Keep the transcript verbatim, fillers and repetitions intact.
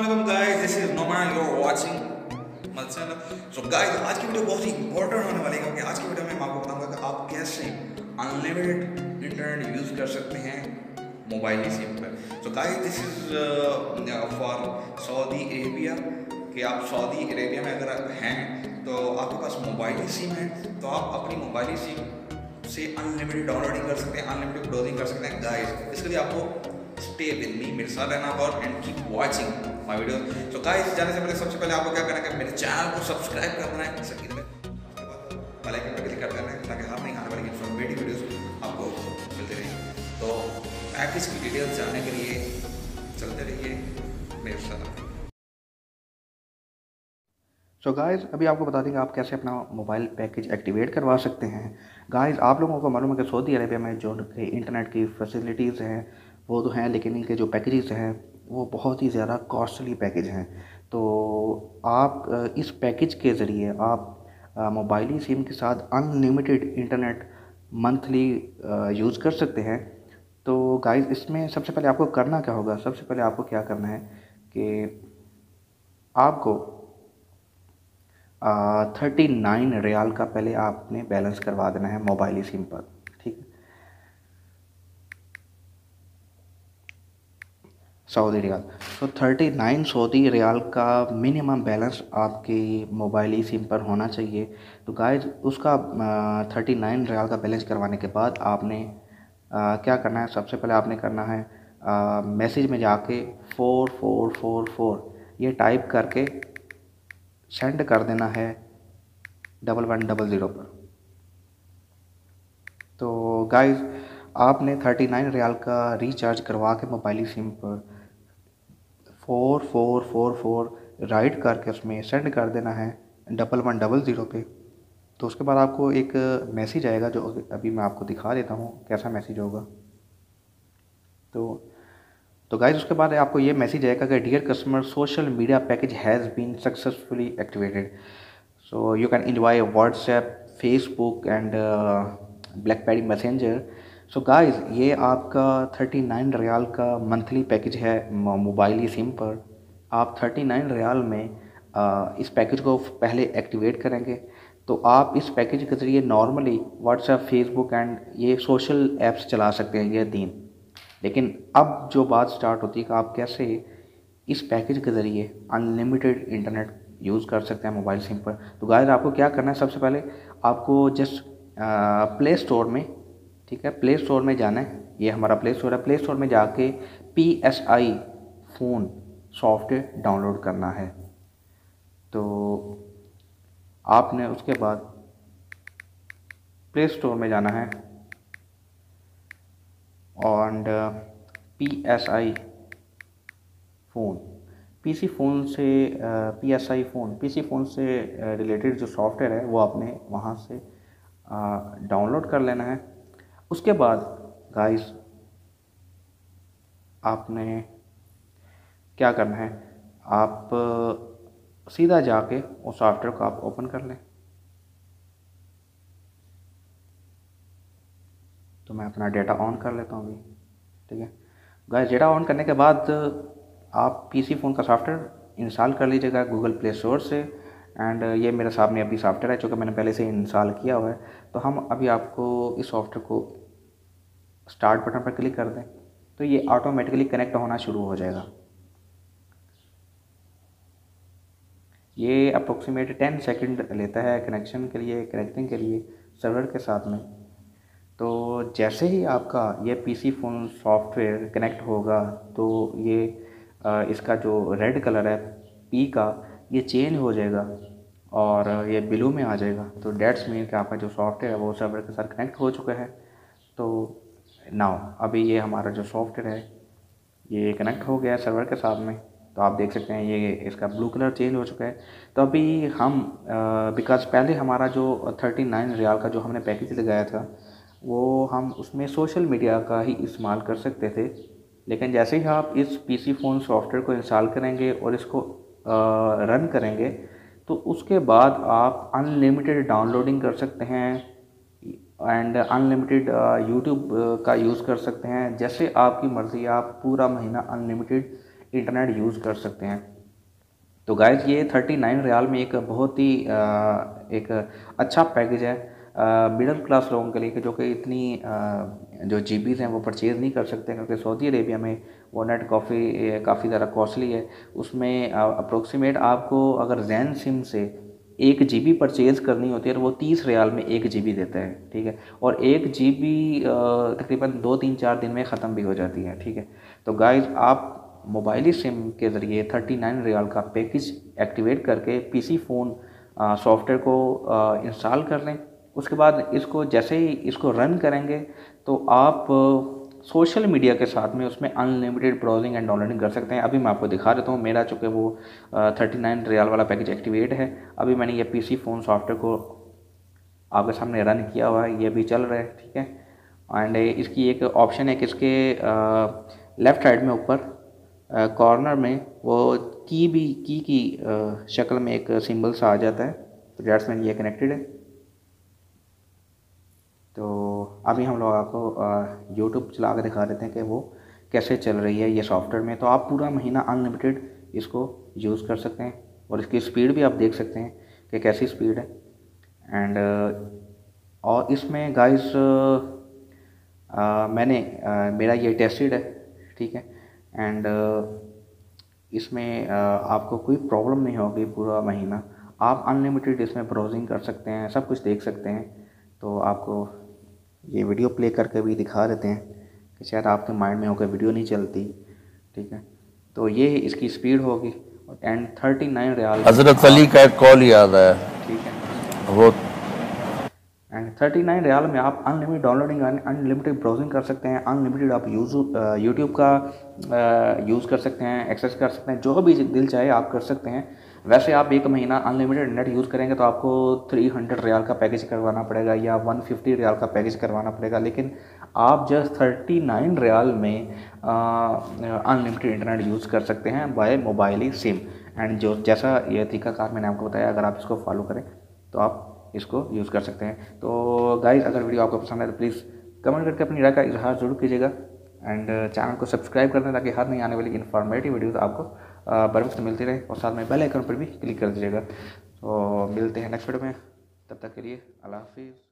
Assalamualaikum guys, this is Noman, you're watching Malsana. So guys, आज की video बहुत ही important होने वाली है क्योंकि आज की वीडियो में मैं आपको बताऊंगा कि आप कैसे अनलिमिटेड इंटरनेट यूज़ कर सकते हैं मोबाइल ही सिम पर. So guys, this is for Saudi Arabia कि आप सऊदी अरेबिया में अगर हैं तो आपके पास मोबाइल ही सिम है तो आप अपनी मोबाइल ही सिम से अनलिमिटेड डाउनलोडिंग कर सकते हैं, अनलिमिटेड ब्राउजिंग कर सकते हैं. गाइस, इसके लिए आपको स्टे विद मी, मेरे साथ रहना और and keep watching my video. So guys, जाने से पहले सबसे पहले आपको क्या करना है कि मेरे चैनल को सब्सक्राइब कर देना है, सब्सक्राइब में बेल आइकन पर क्लिक कर देना है ताकि हर नई आने वाली इन्फॉर्मेटिव वीडियोस आपको मिलते रहें. तो पैकेज की डिटेल्स जानने के लिए चलते रहिए मेरे साथ. सो so गाइज़, अभी आपको बता देंगे आप कैसे अपना मोबाइल पैकेज एक्टिवेट करवा सकते हैं. गाइज़, आप लोगों को मालूम है कि सऊदी अरेबिया में जो इंटरनेट की फैसिलिटीज़ हैं वो तो हैं, लेकिन इनके जो पैकेजेस हैं वो बहुत ही ज़्यादा कॉस्टली पैकेज हैं. तो आप इस पैकेज के ज़रिए आप मोबाइल सिम के साथ अनलिमिटेड इंटरनेट मंथली यूज़ कर सकते हैं. तो गाइज़, इसमें सबसे पहले आपको करना क्या होगा, सबसे पहले आपको क्या करना है कि आपको थर्टी नाइन रियाल का पहले आपने बैलेंस करवा देना है मोबाइल सिम पर. ठीक है, सऊदी रियाल. तो थर्टी नाइन सऊदी रियाल का मिनिमम बैलेंस आपकी मोबाइल सिम पर होना चाहिए. तो गाइज, उसका थर्टी नाइन रियाल का बैलेंस करवाने के बाद आपने आ, क्या करना है, सबसे पहले आपने करना है मैसेज में जाके फोर फोर फोर फोर ये टाइप करके सेंड कर देना है डबल वन डबल ज़ीरो पर. तो गाइज़, आपने थर्टी नाइन रियाल का रिचार्ज करवा के मोबाइल सिम पर four four four four write करके उसमें सेंड कर देना है डबल वन डबल ज़ीरो पे. तो उसके बाद आपको एक मैसेज आएगा जो अभी मैं आपको दिखा देता हूँ कैसा मैसेज होगा. तो तो गाइज, उसके बाद आपको ये मैसेज आएगा कि dear customer, social media package has been successfully activated. So you can enjoy WhatsApp, Facebook and BlackBerry Messenger. So guys, ये आपका थर्टी नाइन रियाल का मंथली पैकेज है मोबाइल सिम पर. आप थर्टी नाइन रियाल में आ, इस पैकेज को पहले एक्टिवेट करेंगे तो आप इस पैकेज के ज़रिए नॉर्मली व्हाट्सएप, फेसबुक एंड ये सोशल ऐप्स चला सकते हैं, ये तीन. लेकिन अब जो बात स्टार्ट होती है कि आप कैसे इस पैकेज के ज़रिए अनलिमिटेड इंटरनेट यूज़ कर सकते हैं मोबाइल सिम पर. तो गाइस, आपको क्या करना है, सबसे पहले आपको जस्ट प्ले स्टोर में, ठीक है, प्ले स्टोर में जाना है. ये हमारा प्ले स्टोर है. प्ले स्टोर में जाके P S I phone software download करना है. तो आपने उसके बाद प्ले स्टोर में जाना है और P S I phone, PC phone से P S I phone PC phone से रिलेटेड जो सॉफ्टवेयर है वो आपने वहाँ से डाउनलोड कर लेना है. उसके बाद गाइस, आपने क्या करना है, आप सीधा जाके उस सॉफ्टवेयर को आप ओपन कर लें. तो मैं अपना डेटा ऑन कर लेता हूँ अभी. ठीक है गाइस, डेटा ऑन करने के बाद आप पीसी फ़ोन का सॉफ्टवेयर इंस्टॉल कर लीजिएगा गूगल प्ले स्टोर से. एंड ये मेरे सामने अभी सॉफ्टवेयर है, चूँकि मैंने पहले से इंस्टॉल किया हुआ है. तो हम अभी आपको इस सॉफ्टवेयर को स्टार्ट बटन पर क्लिक कर दें तो ये ऑटोमेटिकली कनेक्ट होना शुरू हो जाएगा. ये अप्रोक्सीमेट टेन सेकंड लेता है कनेक्शन के लिए, कनेक्टिंग के लिए सर्वर के साथ में. तो जैसे ही आपका ये पीसी फ़ोन सॉफ्टवेयर कनेक्ट होगा तो ये आ, इसका जो रेड कलर है पी का, ये चेंज हो जाएगा और ये ब्लू में आ जाएगा. तो डेट्स मीन कि आपका जो सॉफ्टवेयर है वो सर्वर के साथ कनेक्ट हो चुका है. तो नाउ अभी ये हमारा जो सॉफ्टवेयर है ये कनेक्ट हो गया है सर्वर के साथ में. तो आप देख सकते हैं ये इसका ब्लू कलर चेंज हो चुका है. तो अभी हम बिकॉज़ पहले हमारा जो थर्टी नाइन रियाल का जो हमने पैकेज लगाया था वो हम उसमें सोशल मीडिया का ही इस्तेमाल कर सकते थे. लेकिन जैसे ही आप इस पीसी फ़ोन सॉफ्टवेयर को इंस्टॉल करेंगे और इसको रन करेंगे तो उसके बाद आप अनलिमिटेड डाउनलोडिंग कर सकते हैं एंड अनलिमिटेड यूट्यूब का यूज़ कर सकते हैं. जैसे आपकी मर्ज़ी, आप पूरा महीना अनलिमिटेड इंटरनेट यूज़ कर सकते हैं. तो गाइस ये थर्टी नाइन रियाल में एक बहुत ही आ, एक अच्छा पैकेज है मिडिल क्लास लोगों के लिए कि जो कि इतनी आ, जो जी बीज़ हैं वो परचेज़ नहीं कर सकते, क्योंकि सऊदी अरेबिया में वो नेट काफ़ी काफ़ी ज़्यादा कॉस्टली है। उसमें अप्रोक्सीमेट आपको अगर जैन सिम से एक जी बी परचेज़ करनी होती है तो वो तीस रियाल में एक जी बी देता है, ठीक है। और एक जी बी तकरीबन दो तीन चार दिन में ख़त्म भी हो जाती है, ठीक है। तो गाइस आप मोबाइली सिम के ज़रिए थर्टी नाइन रियाल का पैकेज एक्टिवेट करके पीसी फ़ोन सॉफ्टवेयर को इंस्टॉल कर लें। उसके बाद इसको जैसे ही इसको रन करेंगे तो आप सोशल मीडिया के साथ में उसमें अनलिमिटेड ब्राउजिंग एंड डाउनलोडिंग कर सकते हैं। अभी मैं आपको दिखा देता हूँ, मेरा चूँकि वो थर्टी नाइन रियाल वाला पैकेज एक्टिवेट है। अभी मैंने ये पीसी फ़ोन सॉफ्टवेयर को आपके सामने रन किया हुआ है, ये भी चल रहा है, ठीक है। एंड इसकी एक ऑप्शन है कि इसके लेफ़्ट साइड में ऊपर कॉर्नर में वो की भी की की शक्ल में एक सिंबल सा आ जाता है, तो दैट्स मीन ये कनेक्टेड है। तो अभी हम लोग आपको यूट्यूब चला के दिखा देते हैं कि वो कैसे चल रही है ये सॉफ्टवेयर में। तो आप पूरा महीना अनलिमिटेड इसको यूज़ कर सकते हैं और इसकी स्पीड भी आप देख सकते हैं कि कैसी स्पीड है। एंड और इसमें गाइस मैंने आ, मेरा ये टेस्टेड है, ठीक है। एंड इसमें आ, आपको कोई प्रॉब्लम नहीं होगी पूरा महीना। आप अनलिमिटेड इसमें ब्राउजिंग कर सकते हैं, सब कुछ देख सकते हैं। तो आपको ये वीडियो प्ले करके भी दिखा देते हैं कि शायद आपके माइंड में होकर वीडियो नहीं चलती, ठीक है। तो ये इसकी स्पीड होगी एंड थर्टी नाइन रियाल हज़रत अली का एक कॉल याद है, ठीक है। वो एंड थर्टी नाइन रियाल में आप अनलिमिटेड डाउनलोडिंग अनलिमिटेड ब्राउजिंग कर सकते हैं, अनलिमिटेड आप यूज़ यूट्यूब का यूज़ कर सकते हैं, एक्सेस कर सकते हैं, जो भी दिल चाहे आप कर सकते हैं। वैसे आप एक महीना अनलिमिटेड नेट यूज़ करेंगे तो आपको थ्री हंड्रेड रियाल का पैकेज करवाना पड़ेगा या वन फिफ्टी रियाल का पैकेज करवाना पड़ेगा, लेकिन आप जस्ट थर्टी नाइन रियाल में अनलिमिटेड इंटरनेट यूज़ कर सकते हैं बाय मोबाइल सिम। एंड जो जैसा ये तरीकाकार मैंने आपको बताया, अगर आप इसको फॉलो करें तो आप इसको यूज़ कर सकते हैं। तो गाइस अगर वीडियो आपको पसंद है तो प्लीज़ कमेंट करके अपनी राय का इजहार ज़रूर कीजिएगा एंड चैनल को सब्सक्राइब कर दें ताकि हर नई आने वाली इन्फॉर्मेटिव वीडियोस आपको बर वक्त मिलती रहे, और साथ में बेल आइकन पर भी क्लिक कर दीजिएगा। तो मिलते हैं नेक्स्ट वीडियो में, तब तक के लिए अल्लाह हाफिज़।